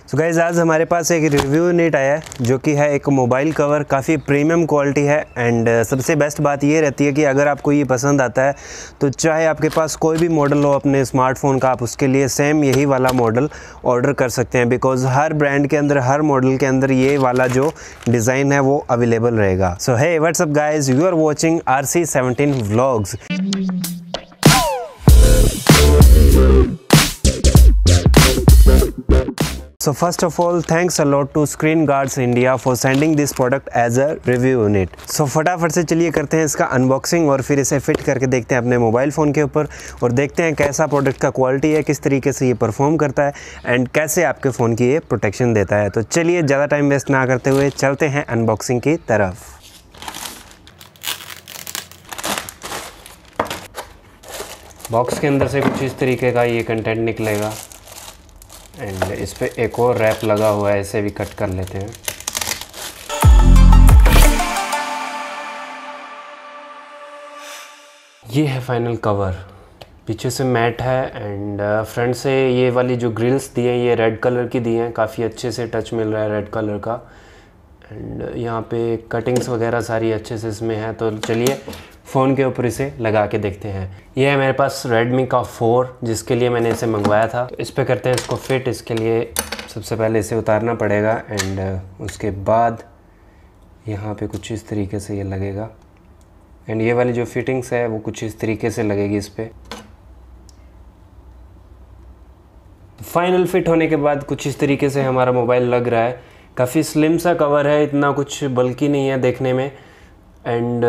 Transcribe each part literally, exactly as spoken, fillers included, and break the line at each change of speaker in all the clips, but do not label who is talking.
So guys आज हमारे पास एक रिव्यू यूनिट आया है जो कि है एक मोबाइल कवर, काफ़ी प्रीमियम क्वालिटी है। एंड सबसे बेस्ट बात ये रहती है कि अगर आपको ये पसंद आता है तो चाहे आपके पास कोई भी मॉडल हो अपने स्मार्टफोन का, आप उसके लिए सेम यही वाला मॉडल ऑर्डर कर सकते हैं, बिकॉज़ हर ब्रांड के अंदर, हर मॉडल के अंदर ये वाला जो डिज़ाइन है वो अवेलेबल रहेगा। So hey what's up guys, you are watching R C seventeen vlogs. So first of all, thanks a lot to Screen Guards India for sending this product as a review unit. So फटाफट से चलिए करते हैं इसका unboxing और फिर इसे fit करके देखते हैं अपने मोबाइल फ़ोन के ऊपर और देखते हैं कैसा प्रोडक्ट का क्वालिटी है, किस तरीके से ये परफॉर्म करता है एंड कैसे आपके फ़ोन की ये प्रोटेक्शन देता है। तो चलिए ज़्यादा टाइम वेस्ट ना करते हुए चलते हैं अनबॉक्सिंग की तरफ। बॉक्स के अंदर से कुछ इस तरीके का ये कंटेंट निकलेगा एंड इस पे एक और रैप लगा हुआ है, इसे भी कट कर लेते हैं। ये है फाइनल कवर, पीछे से मैट है एंड फ्रंट से ये वाली जो ग्रिल्स दी हैं ये रेड कलर की दी हैं, काफ़ी अच्छे से टच मिल रहा है रेड कलर का। एंड यहाँ पे कटिंग्स वगैरह सारी अच्छे से इसमें है। तो चलिए फ़ोन के ऊपर इसे लगा के देखते हैं। ये है मेरे पास Redmi का फोर, जिसके लिए मैंने इसे मंगवाया था। तो इस पे करते हैं इसको फिट। इसके लिए सबसे पहले इसे उतारना पड़ेगा एंड उसके बाद यहाँ पे कुछ इस तरीके से ये लगेगा एंड ये वाली जो फिटिंग्स है वो कुछ इस तरीके से लगेगी इस पर। फाइनल फिट होने के बाद कुछ इस तरीके से हमारा मोबाइल लग रहा है। काफ़ी स्लिम सा कवर है, इतना कुछ बल्कि नहीं है देखने में एंड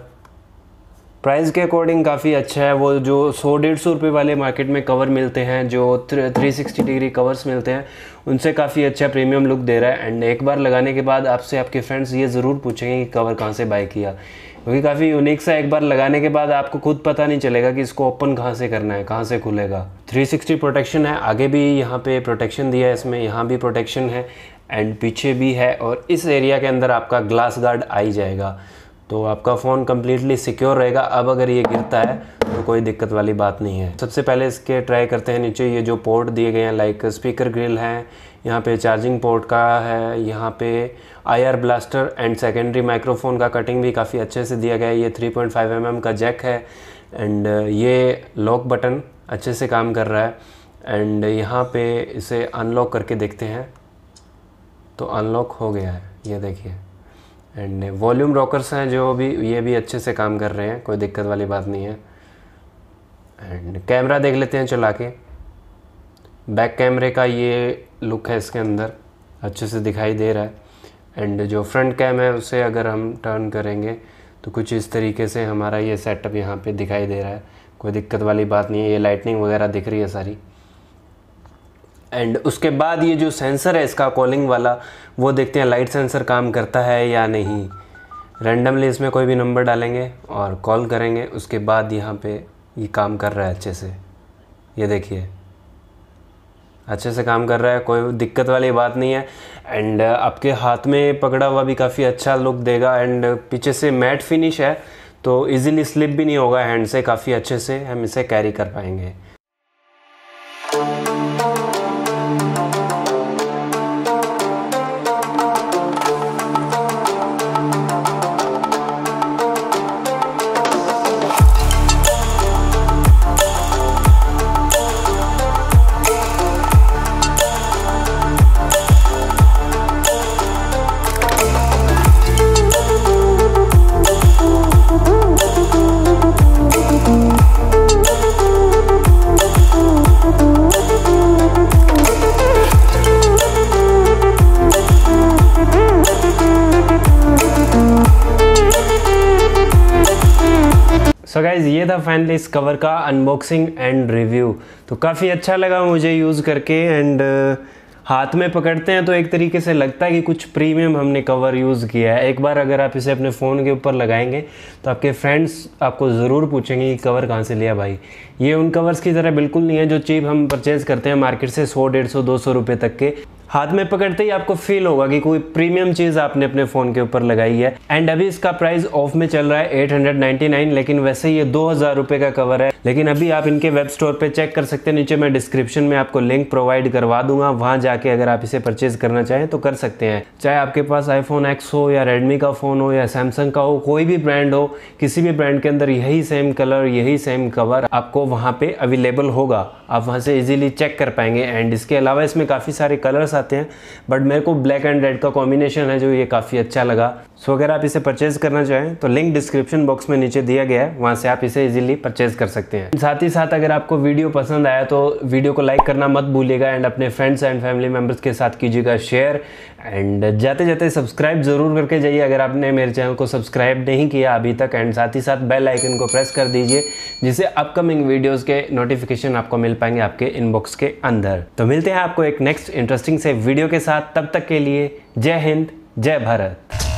प्राइस के अकॉर्डिंग काफ़ी अच्छा है। वो जो सौ डेढ़ सौ रुपये वाले मार्केट में कवर मिलते हैं, जो थ्री सिक्सटी डिग्री कवर्स मिलते हैं, उनसे काफ़ी अच्छा प्रीमियम लुक दे रहा है। एंड एक बार लगाने के बाद आपसे आपके फ्रेंड्स ये ज़रूर पूछेंगे कि कवर कहाँ से बाय किया, क्योंकि काफ़ी यूनिक सा, एक बार लगाने के बाद आपको खुद पता नहीं चलेगा कि इसको ओपन कहाँ से करना है, कहाँ से खुलेगा। थ्री सिक्सटी प्रोटेक्शन है, आगे भी यहाँ पे प्रोटेक्शन दिया है, इसमें यहाँ भी प्रोटेक्शन है एंड पीछे भी है और इस एरिया के अंदर आपका ग्लास गार्ड आ ही जाएगा, तो आपका फ़ोन कम्प्लीटली सिक्योर रहेगा। अब अगर ये गिरता है तो कोई दिक्कत वाली बात नहीं है। सबसे पहले इसके ट्राई करते हैं नीचे ये जो पोर्ट दिए गए हैं, लाइक स्पीकर ग्रिल है, यहाँ पे चार्जिंग पोर्ट का है, यहाँ पे I R blaster and secondary microphone का कटिंग भी काफ़ी अच्छे से दिया गया है। ये three point five M M का जैक है एंड ये लॉक बटन अच्छे से काम कर रहा है। एंड यहाँ पे इसे अनलॉक करके देखते हैं तो अनलॉक हो गया है, ये देखिए। एंड वॉल्यूम रॉकर्स हैं जो भी, ये भी अच्छे से काम कर रहे हैं, कोई दिक्कत वाली बात नहीं है। एंड कैमरा देख लेते हैं चला के। बैक कैमरे का ये लुक है, इसके अंदर अच्छे से दिखाई दे रहा है। एंड जो फ्रंट कैम है उसे अगर हम टर्न करेंगे तो कुछ इस तरीके से हमारा ये सेटअप यहाँ पे दिखाई दे रहा है, कोई दिक्कत वाली बात नहीं है। ये लाइटनिंग वगैरह दिख रही है सारी। एंड उसके बाद ये जो सेंसर है इसका कॉलिंग वाला, वो देखते हैं लाइट सेंसर काम करता है या नहीं। रैंडमली इसमें कोई भी नंबर डालेंगे और कॉल करेंगे, उसके बाद यहाँ पे ये काम कर रहा है अच्छे से। ये देखिए अच्छे से काम कर रहा है, कोई दिक्कत वाली बात नहीं है। एंड आपके हाथ में पकड़ा हुआ भी काफ़ी अच्छा लुक देगा एंड पीछे से मैट फिनिश है तो ईज़िली स्लिप भी नहीं होगा हैंड से, काफ़ी अच्छे से हम इसे कैरी कर पाएंगे। सो गाइज़ ये था फाइनली इस कवर का अनबॉक्सिंग एंड रिव्यू। तो काफ़ी अच्छा लगा मुझे यूज़ करके एंड हाथ में पकड़ते हैं तो एक तरीके से लगता है कि कुछ प्रीमियम हमने कवर यूज़ किया है। एक बार अगर आप इसे अपने फ़ोन के ऊपर लगाएंगे तो आपके फ्रेंड्स आपको ज़रूर पूछेंगे कि कवर कहाँ से लिया भाई। ये उन कवर्स की तरह बिल्कुल नहीं है जो चीप हम परचेज़ करते हैं मार्केट से सौ डेढ़ सौ दो सौ रुपये तक के। हाथ में पकड़ते ही आपको फील होगा कि कोई प्रीमियम चीज़ आपने अपने फ़ोन के ऊपर लगाई है। एंड अभी इसका प्राइस ऑफ में चल रहा है एट हंड्रेड नाइन्टी नाइन, लेकिन वैसे ये दो हज़ार रुपये का कवर है। लेकिन अभी आप इनके वेब स्टोर पे चेक कर सकते हैं, नीचे मैं डिस्क्रिप्शन में आपको लिंक प्रोवाइड करवा दूंगा, वहाँ जाके अगर आप इसे परचेज करना चाहें तो कर सकते हैं। चाहे आपके पास आईफोन एक्स हो या रेडमी का फ़ोन हो या सैमसंग का हो, कोई भी ब्रांड हो, किसी भी ब्रांड के अंदर यही सेम कलर, यही सेम कवर आपको वहाँ पे अवेलेबल होगा। आप वहाँ से इजीली चेक कर पाएंगे। एंड इसके अलावा इसमें काफ़ी सारे कलर्स आते हैं, बट मेरे को ब्लैक एंड रेड का कॉम्बिनेशन है जो ये काफ़ी अच्छा लगा। सो अगर आप इसे परचेज करना चाहें तो लिंक डिस्क्रिप्शन बॉक्स में नीचे दिया गया है, वहाँ से आप इसे इजीली परचेज कर सकते हैं। साथ ही साथ अगर आपको वीडियो पसंद आया तो वीडियो को लाइक करना मत भूलिएगा एंड अपने फ्रेंड्स एंड फैमिली मेम्बर्स के साथ कीजिएगा शेयर। एंड जाते जाते सब्सक्राइब जरूर करके जाइए अगर आपने मेरे चैनल को सब्सक्राइब नहीं किया अभी तक। एंड साथ ही साथ बेल आइकन को प्रेस कर दीजिए, जिससे अपकमिंग वीडियोस के नोटिफिकेशन आपको मिल पाएंगे आपके इनबॉक्स के अंदर। तो मिलते हैं आपको एक नेक्स्ट इंटरेस्टिंग से वीडियो के साथ, तब तक के लिए जय हिंद, जय भारत।